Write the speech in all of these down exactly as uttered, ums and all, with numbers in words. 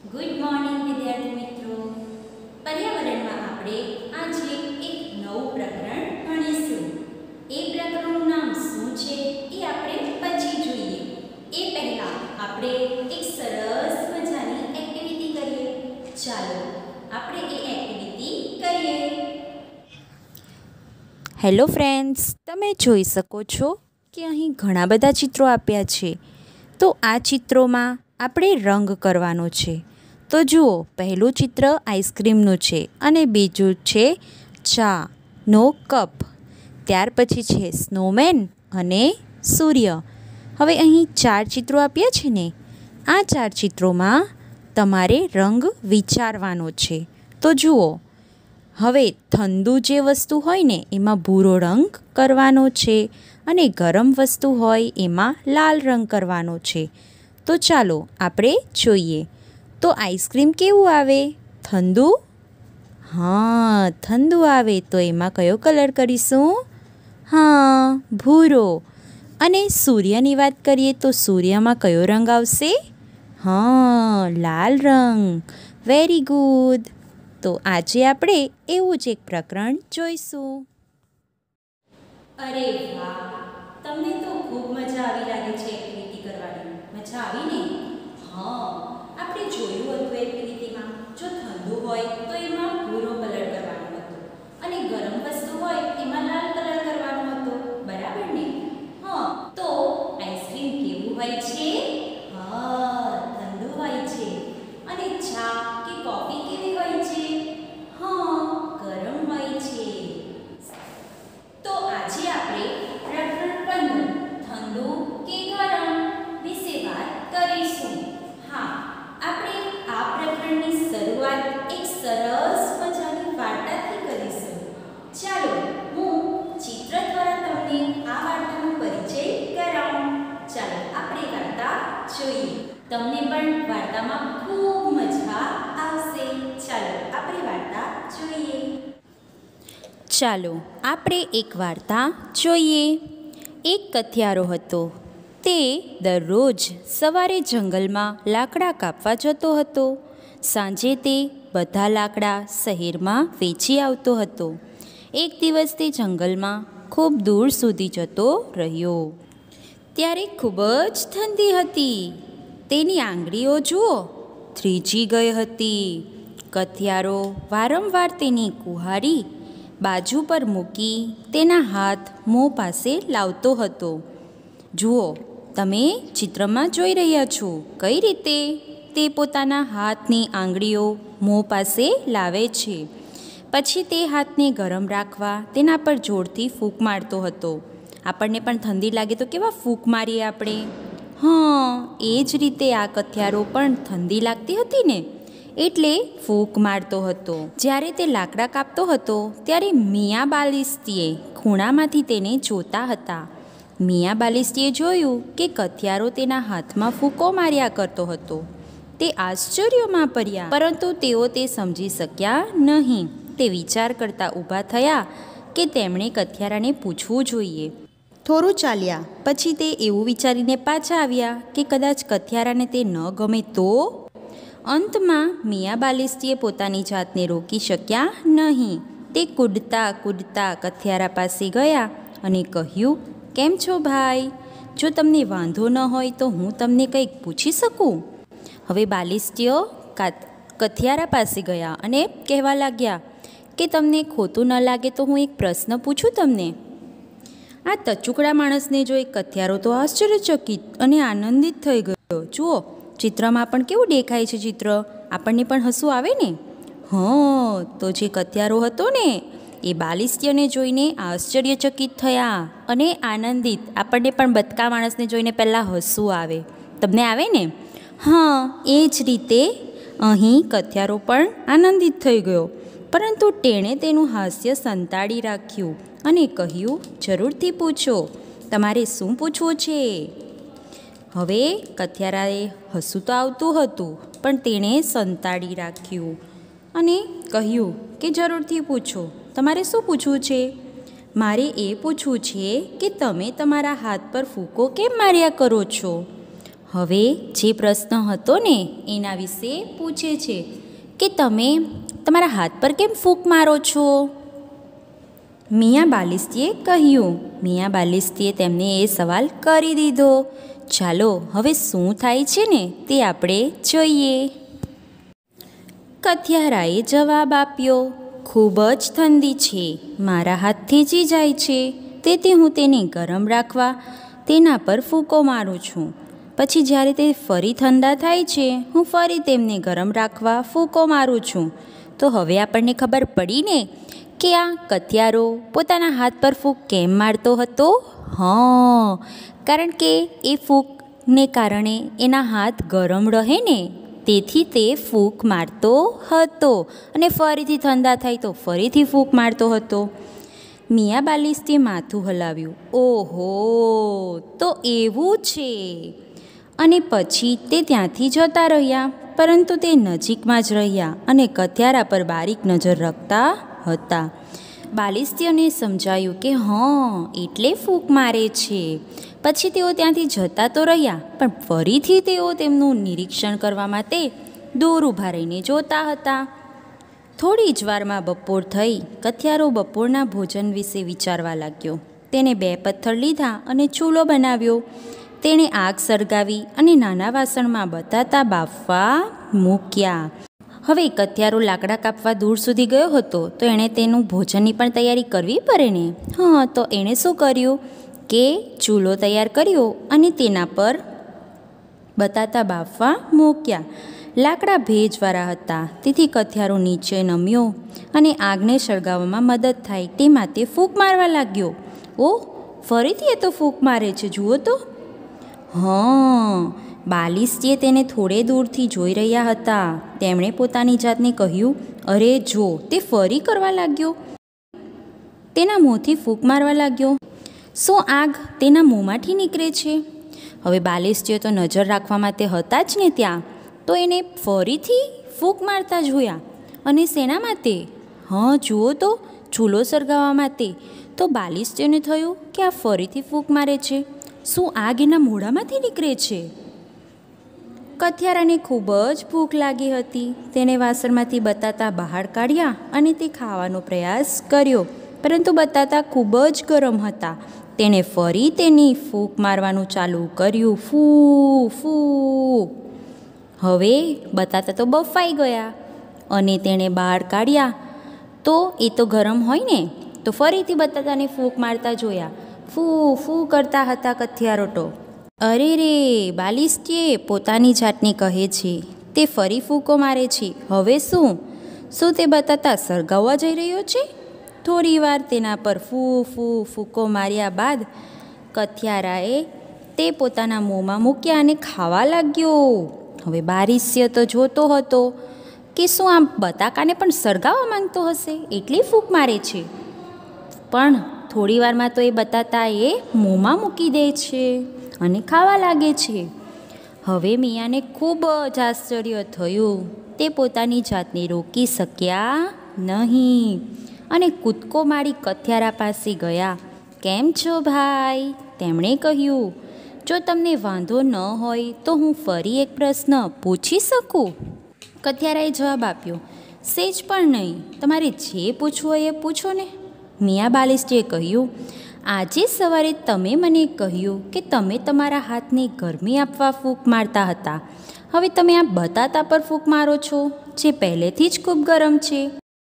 Good morning વિદ્યાર્થી મિત્રો. પર્યાવરણમાં આપણે આજે એક નવું પ્રકરણ ભણીશું. એ પ્રકરણનું નામ શું છે એ આપણે પછી જોઈએ. એ પહેલા આપણે એક સરસ મજાની એક્ટિવિટી કરીએ. ચાલો આપણે એ એક્ટિવિટી કરીએ. હેલો ફ્રેન્ડ્સ, તમે જોઈ શકો છો કે અહીં ઘણા બધા ચિત્રો આપ્યા છે. તો આ ચિત્રોમાં આપણે રંગ કરવાનો છે. તો જુઓ, પહેલું ચિત્ર આઈસ્ક્રીમનું છે અને બીજું છે ચાનો કપ. ત્યાર પછી છે સ્નોમેન અને સૂર્ય. હવે અહીં ચાર ચિત્રો આપ્યા છે ને, આ ચાર ચિત્રોમાં તમારે રંગ વિચારવાનો છે. તો જુઓ, હવે ઠંડુ જે વસ્તુ હોય ને એમાં ભૂરો રંગ કરવાનો છે અને ગરમ વસ્તુ હોય એમાં લાલ રંગ કરવાનો છે. તો ચાલો આપણે જોઈએ. તો આઈસ્ક્રીમ કેવું આવે? ઠંડુ? હા, ઠંડુ આવે. તો એમાં કયો કલર કરીશું? હા, ભૂરો. અને સૂર્યની વાત કરીએ તો સૂર્યમાં કયો રંગ આવશે? હા, લાલ રંગ. Very good. તો આજે આપણે એવું જ એક પ્રકરણ જોઈશું. અરે વાહ, તમને તો ખૂબ મજા આવી લાગે છે એક્ટિવિટી કરવાની. મજા આવી ને? હા, આપણે જોયું હતું એક્ટિવિટીમાં, જો ઠંડુ હોય તો એમાં ભૂરો કલર કરવાનો હતો અને ગરમ વસ્તુ હોય એમાં લાલ કલર કરવાનો હતો. બરાબર ને? હા, તો આઈસ્ક્રીમ કેવું હોય છે? હા, ઠંડુ હોય છે. અને ચા કે કોફી કેવી હોય છે? હા, ગરમ હોય છે. તો આજે આપણે પ્રકરણ પંદર ઠંડુ કે ગરમ વિશે વાત કરીશું. હા, આપણે આ પ્રકરણની શરૂઆત એક સરસ મજાની વાર્તાથી કરીશું. ચાલો હું ચિત્ર દ્વારા તમને આ વાર્તાનો પરિચય કરાવું. ચાલો આપણે વાર્તા જોઈએ. તમને પણ વાર્તામાં ખૂબ મજા આવશે. ચાલો આપણે વાર્તા જોઈએ. ચાલો આપણે એક વાર્તા જોઈએ. એક કથિયારો હતો. તે દરરોજ સવારે જંગલમાં લાકડા કાપવા જતો હતો. સાંજે તે બધા લાકડા શહેરમાં વેચી આવતો હતો. એક દિવસ તે જંગલમાં ખૂબ દૂર સુધી જતો રહ્યો. ત્યારે ખૂબ જ ઠંડી હતી. તેની આંગળીઓ જુઓ, થ્રીજી ગઈ હતી. કથિયારો વારંવાર તેની કુહાડી બાજુ પર મૂકી તેના હાથ મોં પાસે લાવતો હતો. જુઓ, તમે ચિત્રમાં જોઈ રહ્યા છો કઈ રીતે તે પોતાના હાથની આંગળીઓ મોં પાસે લાવે છે. પછી તે હાથને ગરમ રાખવા તેના પર જોરથી ફૂંક મારતો હતો. આપણને પણ ઠંડી લાગે તો કેવા ફૂંક મારીએ આપણે? હા, એ જ રીતે આ કથિયારો પણ ઠંડી લાગતી હતી ને એટલે ફૂંક મારતો હતો. જ્યારે તે લાકડા કાપતો હતો ત્યારે મિયા બાલિસ્તીએ ખૂણામાંથી તેને જોતા હતા. મિયા બાલિસ્તીએ જોયું કે કથિયારો તેના હાથમાં ફૂંકો માર્યા કરતો હતો. તે આશ્ચર્યમાં પડ્યા, પરંતુ તેઓ તે સમજી શક્યા નહીં. તે વિચાર કરતા ઊભા થયા કે તેમણે કથિયારાને પૂછવું જોઈએ. થોડું ચાલ્યા પછી તે એવું વિચારીને પાછા આવ્યા કે કદાચ કથિયારાને તે ન ગમે તો? અંતમાં મિયા બાલિસ્તીએ પોતાની જાતને રોકી શક્યા નહીં. તે કૂદતા કૂદતા કથિયારા પાસે ગયા અને કહ્યું, કેમ છો ભાઈ? જો તમને વાંધો ન હોય તો હું તમને કંઈક પૂછી શકું? હવે બાલિસ્તીઓ કથિયારા પાસે ગયા અને કહેવા લાગ્યા કે તમને ખોટું ન લાગે તો હું એક પ્રશ્ન પૂછું તમને? આ તચુકડા માણસને જોઈ કથિયારો તો આશ્ચર્યચકિત અને આનંદિત થઈ ગયો. જુઓ, ચિત્રમાં પણ કેવું દેખાય છે ચિત્ર? આપણને પણ હસવું આવે ને? હા, તો જે કથિયારો હતો ને એ બાલિસ્તીઓને જોઈને આશ્ચર્યચકિત થયા અને આનંદિત. આપણને પણ બદકા માણસને જોઈને પહેલાં હસવું આવે. તમને આવે ને? હા, એ જ રીતે અહીં કથિયારો પણ આનંદિત થઈ ગયો, પરંતુ તેણે તેનું હાસ્ય સંતાડી રાખ્યું અને કહ્યું, જરૂરથી પૂછો, તમારે શું પૂછવું છે? હવે કથિયારાએ હસવું તો આવતું હતું પણ તેણે સંતાડી રાખ્યું અને કહ્યું કે જરૂરથી પૂછો, તમારે શું પૂછવું છે? મારે એ પૂછવું છે કે તમે તમારા હાથ પર ફૂંકો કેમ માર્યા કરો છો? હવે જે પ્રશ્ન હતો ને એના વિશે પૂછે છે કે તમે તમારા હાથ પર કેમ ફૂંક મારો છો? મિયાં બાલિસ્તીએ કહ્યું. મિયાં બાલિસ્તીએ તેમને એ સવાલ કરી દીધો. ચાલો હવે શું થાય છે ને તે આપણે જોઈએ. કથિયારાએ જવાબ આપ્યો, ખૂબ જ ઠંડી છે, મારા હાથથી જી જાય છે, તેથી હું તેને ગરમ રાખવા તેના પર ફૂંકો મારું છું. પછી જ્યારે તે ફરી ઠંડા થાય છે હું ફરી તેમને ગરમ રાખવા ફૂંકો મારું છું. તો હવે આપણને ખબર પડી ને કે આ કથિયારો પોતાના હાથ પર ફૂંક કેમ મારતો હતો? હા, કારણ કે એ ફૂંકને કારણે એના હાથ ગરમ રહે ને, તેથી તે ફૂંક મારતો હતો અને ફરીથી ઠંડા થાય તો ફરીથી ફૂંક મારતો હતો. મિયાં બાલિસ્તીએ માથું હલાવ્યું. ઓહો, તો એવું છે. અને પછી તે ત્યાંથી જતા રહ્યા, પરંતુ તે નજીકમાં જ રહ્યા અને કથિયારા પર બારીક નજર રાખતા હતા. બાલિસ્તીઓને સમજાયું કે હા, એટલે ફૂંક મારે છે. પછી તેઓ ત્યાંથી જતા તો રહ્યા, પણ ફરીથી તેઓ તેમનું નિરીક્ષણ કરવા માટે દૂર ઊભા રહીને જોતા હતા. થોડી જ વારમાં બપોર થઈ. કથિયારો બપોરના ભોજન વિશે વિચારવા લાગ્યો. તેને બે પથ્થર લીધા અને ચૂલો બનાવ્યો. તેણે આગ સળગાવી અને નાના વાસણમાં બટાટા બાફવા મૂક્યા. હવે કથિયારો લાકડા કાપવા દૂર સુધી ગયો હતો, તો એણે તેનું ભોજનની પણ તૈયારી કરવી પડે ને. હા, તો એણે શું કર્યું કે ચૂલો તૈયાર કર્યો અને તેના પર બટાટા બાફવા મૂક્યા. લાકડા ભેજવાળા હતા, તેથી કથિયારો નીચે નમ્યો અને આગને સળગાવવામાં મદદ થાય તે માટે ફૂંક મારવા લાગ્યો. ઓહ, ફરીથી એ તો ફૂંક મારે છે, જુઓ તો. હા, બાલિસ્તીએ તેને થોડે દૂરથી જોઈ રહ્યા હતા. તેમણે પોતાની જાતને કહ્યું, અરે જો, તે ફરી કરવા લાગ્યો. તેના મોંથી ફૂંક મારવા લાગ્યો. શું આગ તેના મોંમાંથી નીકળે છે? હવે બાલિસ્તીઓ તો નજર રાખવા માટે હતા જ ને ત્યાં, તો એને ફરીથી ફૂંક મારતા જોયા. અને શેના માટે? હા, જુઓ તો, ચૂલો સળગાવવા માટે. તો બાલિસ્તીઓને થયું કે આ ફરીથી ફૂંક મારે છે. શું આગ એના મોઢામાંથી નીકળે છે? કથિયારાને ખૂબ જ ભૂખ લાગી હતી. તેણે વાસણમાંથી બટાટા બહાર કાઢ્યા અને તે ખાવાનો પ્રયાસ કર્યો, પરંતુ બટાટા ખૂબ જ ગરમ હતા. તેણે ફરી તેની ફૂંક મારવાનું ચાલુ કર્યું. ફૂ ફૂ. હવે બટાટા તો બફાઈ ગયા અને તેણે બહાર કાઢ્યા. તો એ તો ગરમ હોય ને, તો ફરીથી બટાટાને ફૂંક મારતા જોયા. ફૂ ફૂ કરતા હતા કથિયારો તો. અરે રે, બાલિસ્તીએ પોતાની જાતને કહે છે, તે ફરી ફૂંકો મારે છે. હવે શું? શું તે બટાટા સળગાવવા જઈ રહ્યો છે? થોડી વાર તેના પર ફૂ ફૂ ફૂંકો માર્યા બાદ કથિયારાએ તે પોતાના મોંમાં મૂક્યા અને ખાવા લાગ્યો. હવે બાલિસ્તીએ તો જોતો હતો કે શું આ બટાકાને પણ સળગાવવા માંગતો હશે, એટલે ફૂંક મારે છે. પણ થોડી વારમાં તો એ બટાટા એ મોંમાં મૂકી દે છે અને ખાવા લાગે છે. હવે મિયાંને ખૂબ જ આશ્ચર્ય થયું. તે પોતાની જાતને રોકી શક્યા નહીં અને કૂદકો મારી કથિયારા પાસે ગયા. કેમ છો ભાઈ? તેમણે કહ્યું. જો તમને વાંધો ન હોય તો હું ફરી એક પ્રશ્ન પૂછી શકું? કથિયારાએ જવાબ આપ્યો, સેજ પણ નહીં, તમારે જે પૂછવું હોય એ પૂછો ને. મિયાં બાલિસ્તીએ કહ્યું, આજે સવારે તમે મને કહ્યું કે તમે તમારા હાથને ગરમી આપવા ફૂંક મારતા હતા. હવે તમે આ બટાટા પર ફૂંક મારો છો, જે પહેલેથી જ ખૂબ ગરમ છે.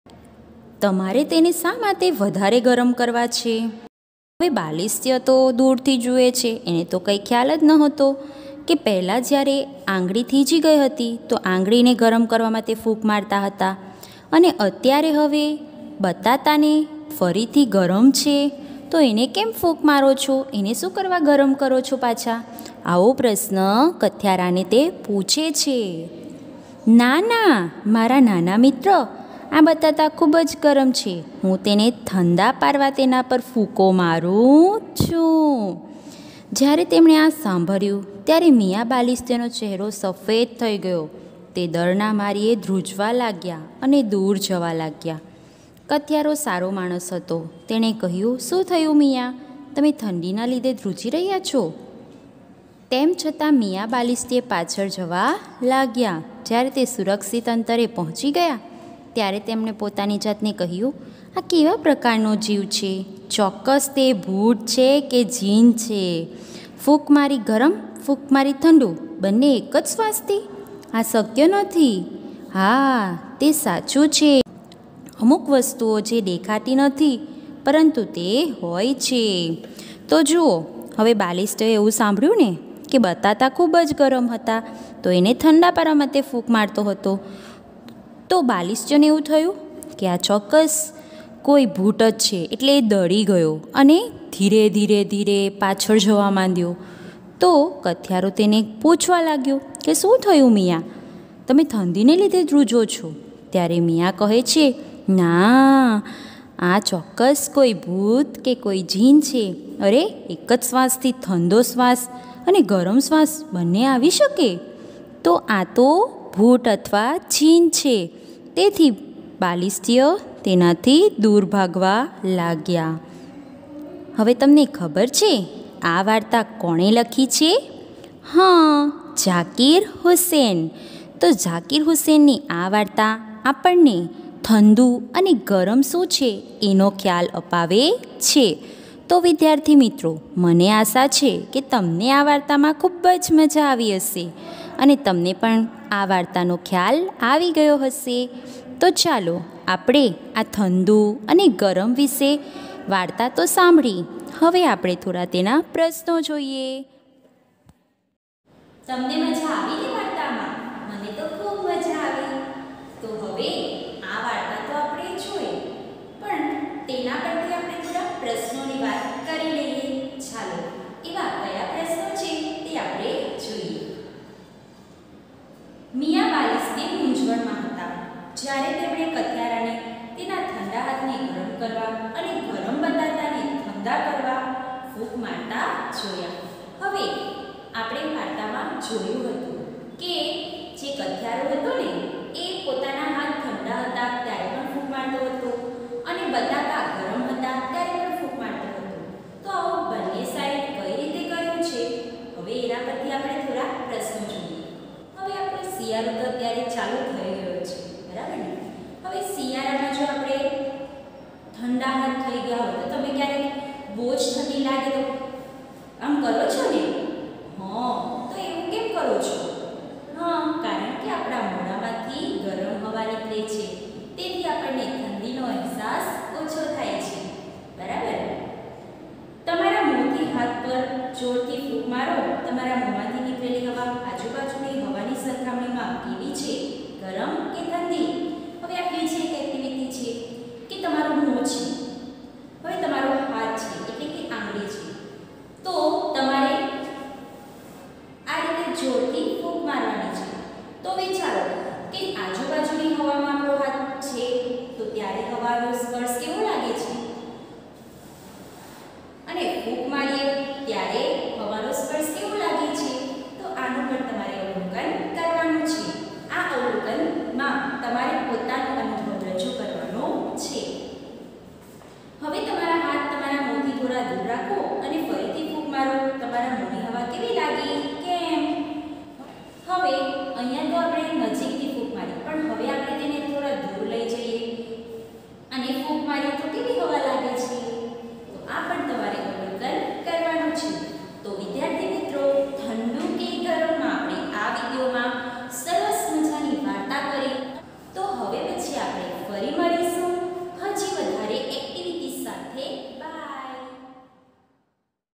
તમારે તેને શા માટે વધારે ગરમ કરવા છે? હવે બાલિસ્તીઓ તો દૂરથી જુએ છે. એને તો કંઈ ખ્યાલ જ નહોતો કે પહેલાં જ્યારે આંગળી થીજી ગઈ હતી તો આંગળીને ગરમ કરવા માટે ફૂંક મારતા હતા, અને અત્યારે હવે બટાટાને ફરીથી ગરમ છે તો એને કેમ ફૂંક મારો છો? એને શું કરવા ગરમ કરો છો પાછા? આવો પ્રશ્ન કથિયારાને તે પૂછે છે. ના ના, મારા નાના મિત્ર, આ બટાટા ખૂબ જ ગરમ છે. હું તેને ઠંડા પાડવા તેના પર ફૂંકો મારું છું. જ્યારે તેમણે આ સાંભળ્યું ત્યારે મિયાં બાલિસ્તીનો ચહેરો સફેદ થઈ ગયો. તે ડરના મારીએ ધ્રુજવા લાગ્યા અને દૂર જવા લાગ્યા. કથિયારો સારો માણસ હતો. તેણે કહ્યું, શું થયું મિયાં? તમે ઠંડીના લીધે ધ્રુજી રહ્યા છો? તેમ છતાં મિયા બાલિસ્તે પાછળ જવા લાગ્યા. જ્યારે તે સુરક્ષિત અંતરે પહોંચી ગયા ત્યારે તેમણે પોતાની જાતને કહ્યું, આ કેવા પ્રકારનો જીવ છે? ચોક્કસ તે ભૂત છે કે જીન છે? ફૂંક મારી ગરમ, ફૂંક મારી ઠંડુ, બંને એક જ શ્વાસથી? આ શક્ય નથી. હા, તે સાચું છે. અમુક વસ્તુઓ જે દેખાતી નથી પરંતુ તે હોય છે. તો જુઓ, હવે બાલિસ્ટે એવું સાંભળ્યું ને કે બટાટા ખૂબ જ ગરમ હતા, તો એને ઠંડા પાડવા માટે ફૂંક મારતો હતો. તો બાલિસ્ટને એવું થયું કે આ ચોક્કસ કોઈ ભૂત જ છે, એટલે એ ડરી ગયો અને ધીરે ધીરે ધીરે પાછળ જવા માંડ્યો. તો કથિયારો તેને પૂછવા લાગ્યો કે શું થયું મિયા, તમે ઠંડીને લીધે ધ્રુજો છો? ત્યારે મિયા કહે છે, ના, આ ચોક્કસ કોઈ ભૂત કે કોઈ જીન છે. અરે, એક જ શ્વાસથી ઠંડો શ્વાસ અને ગરમ શ્વાસ બંને આવી શકે? તો આ તો ભૂત અથવા જીન છે. તેથી બાલિસ્ટીય તેનાથી દૂર ભાગવા લાગ્યા. હવે તમને ખબર છે આ વાર્તા કોણે લખી છે? હા, ઝાકીર હુસેન. તો ઝાકીર હુસેનની આ વાર્તા આપણને ઠંડુ અને ગરમ શું છે એનો ખ્યાલ અપાવે છે. તો વિદ્યાર્થી મિત્રો, મને આશા છે કે તમને આ વાર્તામાં ખૂબ જ મજા આવી હશે અને તમને પણ આ વાર્તાનો ખ્યાલ આવી ગયો હશે. તો ચાલો આપણે આ ઠંડુ અને ગરમ વિશે વાર્તા તો સાંભળી, હવે આપણે થોડા તેના પ્રશ્નો જોઈએ. તમને મજા આવી ને વાર્તામાં? મને તો ખૂબ મજા આવી. તો હવે આ વાર્તા તો આપણે જોઈ, પણ તેના પરથી આપણે થોડા પ્રશ્નોની વાત કરી લઈએ. ચાલો, એવા કયા પ્રશ્નો છે તે આપણે જોઈએ. મિયા બાલિસ્તે મૂંઝવણમાં હતા જ્યારે તેમણે કથિયારાને તેના ઠંડા હાથને ગરમ કરવા અને ગરમ બટાટાને ઠંડા કરવા ફૂંક મારતા જોયા. હવે આપણે વાર્તામાં જોયું હતું કે જે કથિયારો હતો ને એ પોતાના હાથ ઠંડા હતા ત્યારે પણ ફૂંક મારતો હતો અને બટાટા ગરમ હતા ત્યારે પણ ફૂંક મારતો હતો. તો બંને સાઈડ કઈ રીતે કર્યું છે, હવે એના પરથી આપણે થોડા પ્રશ્નો જોઈએ. હવે આપણે શિયાળો તો અત્યારે ચાલુ થઈ ગયો છે, બરાબર ને? હવે શિયાળામાં જો આપણે ઠંડા હાથ થઈ ગયા હોય તો તમે ક્યારેક બહુ જ ઠંડી લાગે તો આમ કરો છો ને? હા, તો એવું કેમ કરો છો? હા, કારણ કે આપણા મોઢામાંથી ગરમ હવા નીકળે છે, તેથી આપણને ઠંડીનો અહેસાસ ઓછો થાય